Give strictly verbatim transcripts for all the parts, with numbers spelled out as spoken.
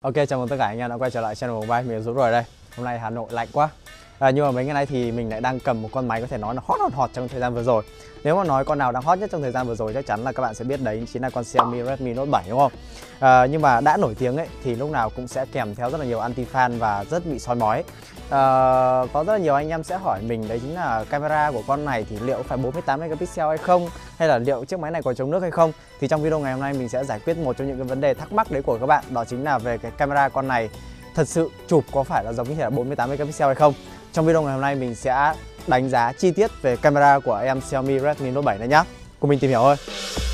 Ok, chào mừng tất cả anh em đã quay trở lại channel Mobile, mình Dũng rồi đây. Hôm nay Hà Nội lạnh quá. À, nhưng mà mấy ngày nay thì mình lại đang cầm một con máy có thể nói là hot hot hot trong thời gian vừa rồi. Nếu mà nói con nào đang hot nhất trong thời gian vừa rồi chắc chắn là các bạn sẽ biết đấy chính là con Xiaomi Redmi Note bảy, đúng không? À, nhưng mà đã nổi tiếng ấy thì lúc nào cũng sẽ kèm theo rất là nhiều anti fan và rất bị soi mói. À, có rất là nhiều anh em sẽ hỏi mình đấy chính là camera của con này thì liệu phải bốn mươi tám megapixel hay không, hay là liệu chiếc máy này có chống nước hay không. Thì trong video ngày hôm nay mình sẽ giải quyết một trong những cái vấn đề thắc mắc đấy của các bạn, đó chính là về cái camera con này thật sự chụp có phải là giống như là bốn mươi tám megapixel hay không. Trong video ngày hôm nay mình sẽ đánh giá chi tiết về camera của em Xiaomi Redmi Note bảy này nhá. Cùng mình tìm hiểu thôi.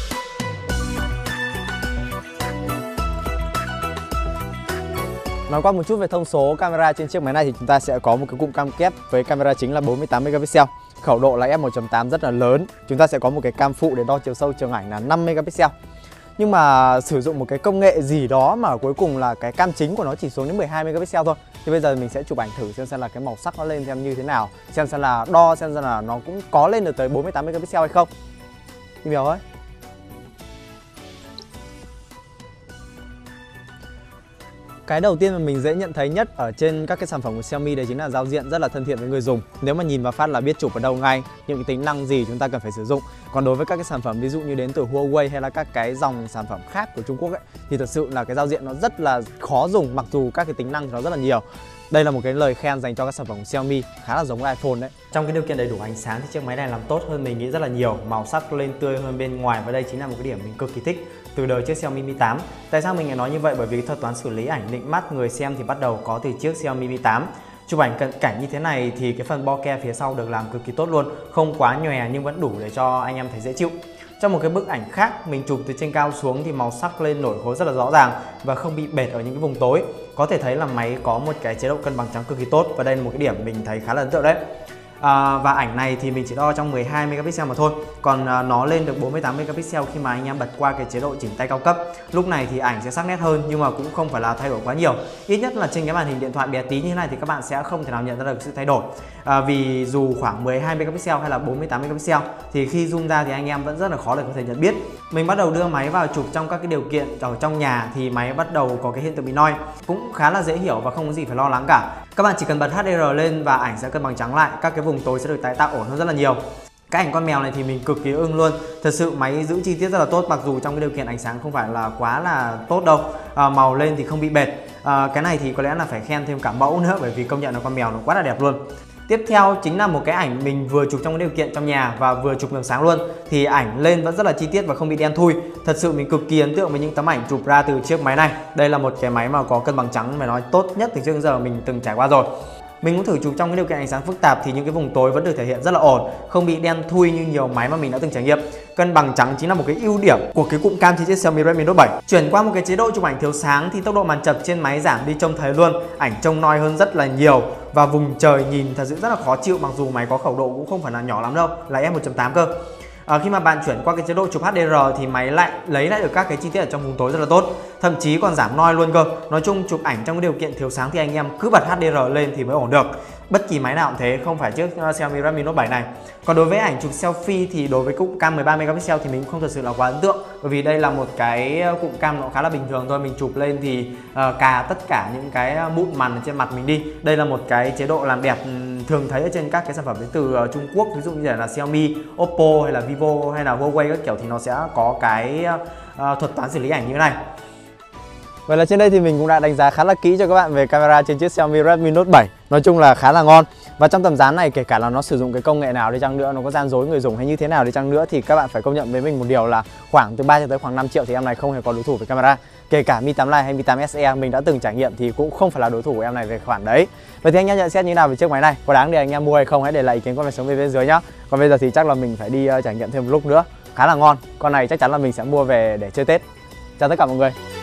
Nói qua một chút về thông số camera trên chiếc máy này thì chúng ta sẽ có một cái cụm cam kép với camera chính là bốn mươi tám megapixel. Khẩu độ là f một chấm tám rất là lớn. Chúng ta sẽ có một cái cam phụ để đo chiều sâu trường ảnh là năm megapixel. Nhưng mà sử dụng một cái công nghệ gì đó mà cuối cùng là cái cam chính của nó chỉ xuống đến mười hai megapixel thôi. Thì bây giờ mình sẽ chụp ảnh thử xem xem là cái màu sắc nó lên xem như thế nào, xem xem là đo xem xem là nó cũng có lên được tới bốn mươi tám megapixel hay không. Tìm hiểu thôi. Cái đầu tiên mà mình dễ nhận thấy nhất ở trên các cái sản phẩm của Xiaomi đấy chính là giao diện rất là thân thiện với người dùng. Nếu mà nhìn vào phát là biết chụp ở đâu ngay, những cái tính năng gì chúng ta cần phải sử dụng. Còn đối với các cái sản phẩm ví dụ như đến từ Huawei hay là các cái dòng sản phẩm khác của Trung Quốc ấy, thì thật sự là cái giao diện nó rất là khó dùng, mặc dù các cái tính năng nó rất là nhiều. Đây là một cái lời khen dành cho các sản phẩm của Xiaomi, khá là giống với iPhone đấy. Trong cái điều kiện đầy đủ ánh sáng thì chiếc máy này làm tốt hơn mình nghĩ rất là nhiều, màu sắc lên tươi hơn bên ngoài và đây chính là một cái điểm mình cực kỳ thích từ đời chiếc Xiaomi Mi tám. Tại sao mình lại nói như vậy? Bởi vì thuật toán xử lý ảnh định mắt người xem thì bắt đầu có từ chiếc Xiaomi Mi tám. Chụp ảnh cận cảnh như thế này thì cái phần bokeh phía sau được làm cực kỳ tốt luôn, không quá nhòe nhưng vẫn đủ để cho anh em thấy dễ chịu. Trong một cái bức ảnh khác mình chụp từ trên cao xuống thì màu sắc lên nổi khối rất là rõ ràng và không bị bệt ở những cái vùng tối. Có thể thấy là máy có một cái chế độ cân bằng trắng cực kỳ tốt và đây là một cái điểm mình thấy khá là ấn tượng đấy. À, và ảnh này thì mình chỉ đo trong mười hai megapixel mà thôi. Còn à, nó lên được bốn mươi tám megapixel khi mà anh em bật qua cái chế độ chỉnh tay cao cấp. Lúc này thì ảnh sẽ sắc nét hơn nhưng mà cũng không phải là thay đổi quá nhiều. Ít nhất là trên cái màn hình điện thoại bé tí như thế này thì các bạn sẽ không thể nào nhận ra được sự thay đổi. À, vì dù khoảng mười hai megapixel hay là bốn mươi tám megapixel thì khi zoom ra thì anh em vẫn rất là khó để có thể nhận biết. Mình bắt đầu đưa máy vào chụp trong các cái điều kiện ở trong nhà thì máy bắt đầu có cái hiện tượng bị noi, cũng khá là dễ hiểu và không có gì phải lo lắng cả. Các bạn chỉ cần bật hát đê rờ lên và ảnh sẽ cân bằng trắng lại, các cái vùng tối sẽ được tái tạo ổn hơn rất là nhiều. Cái ảnh con mèo này thì mình cực kỳ ưng luôn. Thật sự máy giữ chi tiết rất là tốt, mặc dù trong cái điều kiện ánh sáng không phải là quá là tốt đâu. À, màu lên thì không bị bệt. À, cái này thì có lẽ là phải khen thêm cả mẫu nữa, bởi vì công nhận là con mèo nó quá là đẹp luôn. Tiếp theo chính là một cái ảnh mình vừa chụp trong cái điều kiện trong nhà và vừa chụp ngược sáng luôn. Thì ảnh lên vẫn rất là chi tiết và không bị đen thui. Thật sự mình cực kỳ ấn tượng với những tấm ảnh chụp ra từ chiếc máy này. Đây là một cái máy mà có cân bằng trắng phải nói tốt nhất từ trước đến giờ mình từng trải qua rồi. Mình cũng thử chụp trong cái điều kiện ánh sáng phức tạp thì những cái vùng tối vẫn được thể hiện rất là ổn, không bị đen thui như nhiều máy mà mình đã từng trải nghiệm. Cân bằng trắng chính là một cái ưu điểm của cái cụm cam trên chiếc Xiaomi Redmi Note bảy. Chuyển qua một cái chế độ chụp ảnh thiếu sáng thì tốc độ màn chập trên máy giảm đi trông thấy luôn, ảnh trông noi hơn rất là nhiều và vùng trời nhìn thật sự rất là khó chịu, mặc dù máy có khẩu độ cũng không phải là nhỏ lắm đâu, là f một chấm tám cơ. À, khi mà bạn chuyển qua cái chế độ chụp hát đê rờ thì máy lại lấy lại được các cái chi tiết ở trong vùng tối rất là tốt, thậm chí còn giảm noi luôn cơ. Nói chung chụp ảnh trong cái điều kiện thiếu sáng thì anh em cứ bật hát đê rờ lên thì mới ổn được. Bất kỳ máy nào cũng thế, không phải chiếc Xiaomi Redmi Note bảy này. Còn đối với ảnh chụp selfie thì đối với cụm cam mười ba megapixel thì mình cũng không thật sự là quá ấn tượng, bởi vì đây là một cái cụm cam nó khá là bình thường thôi. Mình chụp lên thì uh, cà tất cả những cái mụn mằn trên mặt mình đi. Đây là một cái chế độ làm đẹp thường thấy ở trên các cái sản phẩm đến từ uh, Trung Quốc, ví dụ như là Xiaomi, Oppo hay là Vivo hay là Huawei các kiểu thì nó sẽ có cái uh, thuật toán xử lý ảnh như thế này. Vậy là trên đây thì mình cũng đã đánh giá khá là kỹ cho các bạn về camera trên chiếc Xiaomi Redmi Note bảy. Nói chung là khá là ngon. Và trong tầm giá này kể cả là nó sử dụng cái công nghệ nào đi chăng nữa, nó có gian dối người dùng hay như thế nào đi chăng nữa thì các bạn phải công nhận với mình một điều là khoảng từ ba cho tới khoảng năm triệu thì em này không hề có đối thủ về camera. Kể cả Mi tám Lite hay Mi tám ét e mình đã từng trải nghiệm thì cũng không phải là đối thủ của em này về khoản đấy. Vậy thì anh em nhận xét như thế nào về chiếc máy này? Có đáng để anh em mua hay không? Hãy để lại ý kiến comment xuống bên dưới nhá. Còn bây giờ thì chắc là mình phải đi uh, trải nghiệm thêm một lúc nữa. Khá là ngon. Con này chắc chắn là mình sẽ mua về để chơi Tết. Chào tất cả mọi người.